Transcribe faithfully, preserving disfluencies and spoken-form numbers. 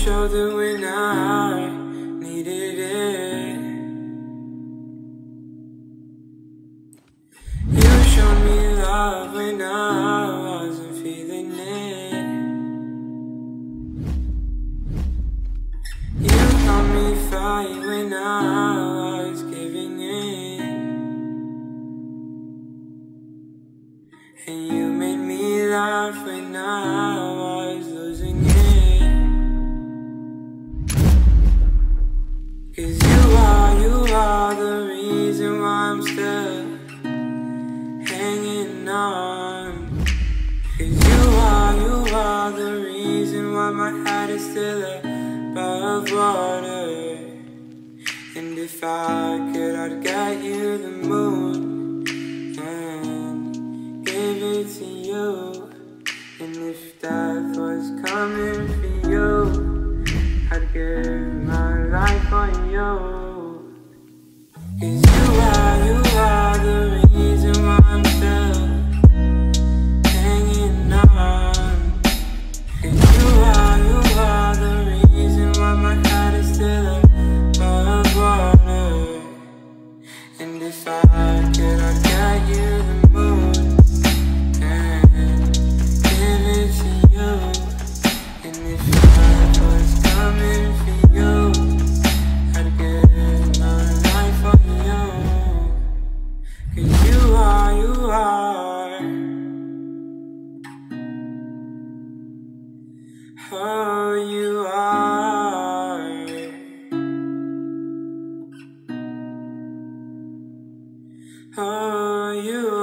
shoulder when I needed it. You showed me love when I wasn't feeling it. You helped me fight when I was giving in. And you made me laugh when I was losing it. 'Cause you are, you are the reason why I'm still hanging on. 'Cause you are, you are the reason why my head is still above water. And if I could, I'd get you the moon and give it to you. And if death was coming for you, I'd give my life for you. 'Cause you are, you are the reason why I'm still hanging on. 'Cause you are, you are the reason why my head is still above water. And if I could, I'd get you the moon and give it to you. And if death was coming for you, I'd give my life for you. 'Cause you are, you are, oh, you are, oh, you are.